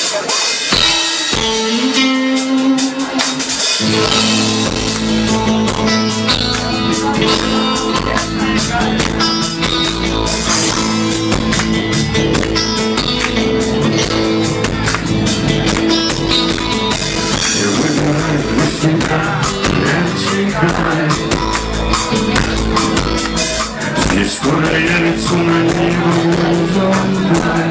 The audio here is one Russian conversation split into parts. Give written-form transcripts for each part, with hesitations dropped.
Здесь скоро явится на небо зонтик,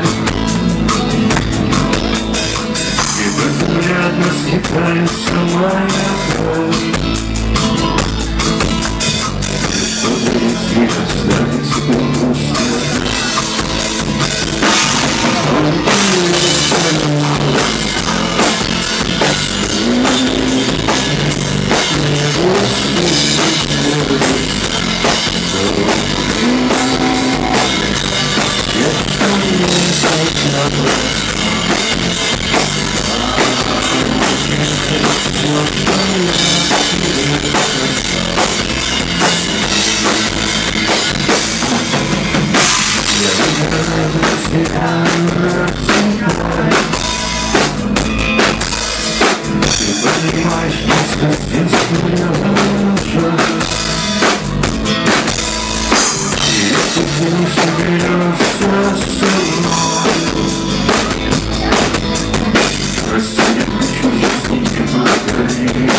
и безвредно скитается моя кровь. Что-то из них останется пусто. Ты понимаешь, что с детства я лучше. И если ты не соберешься со мной, прости, я хочу жизни не благодарить.